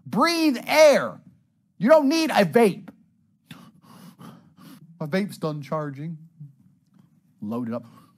Breathe air. You don't need a vape. My vape's done charging. Load it up.